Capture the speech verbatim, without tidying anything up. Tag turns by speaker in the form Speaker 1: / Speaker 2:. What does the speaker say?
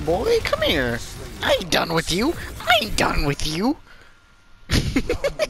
Speaker 1: boy. Come here. I ain't done with you. I ain't done with you.